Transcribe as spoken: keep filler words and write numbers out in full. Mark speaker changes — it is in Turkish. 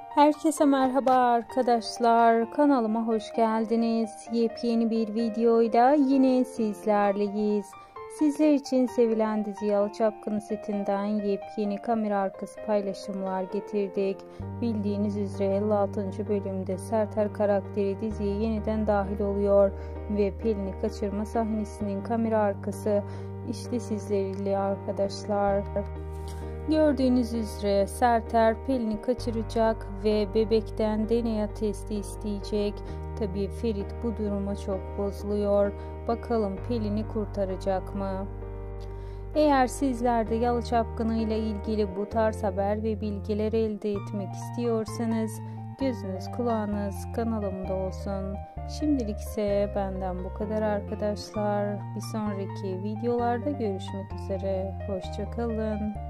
Speaker 1: Herkese merhaba arkadaşlar, kanalıma hoş geldiniz. Yepyeni bir videoyla yine sizlerleyiz. Sizler için sevilen dizi Yalı Çapkını setinden yepyeni kamera arkası paylaşımlar getirdik. Bildiğiniz üzere elli altıncı bölümde Serter karakteri diziye yeniden dahil oluyor ve Pelin'i kaçırma sahnesinin kamera arkası işte sizlerle arkadaşlar. Gördüğünüz üzere Serter Pelin'i kaçıracak ve bebekten D N A testi isteyecek. Tabii Ferit bu duruma çok bozuluyor. Bakalım Pelin'i kurtaracak mı? Eğer sizler de Yalı Çapkını ile ilgili bu tarz haber ve bilgiler elde etmek istiyorsanız gözünüz kulağınız kanalımda olsun. Şimdilik ise benden bu kadar arkadaşlar. Bir sonraki videolarda görüşmek üzere. Hoşça kalın.